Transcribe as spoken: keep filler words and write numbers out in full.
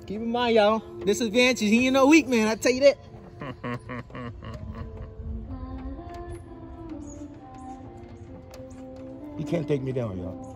Keep in mind, y'all, this advantage, he ain't no weak man, I tell you that. You can't take me down, y'all.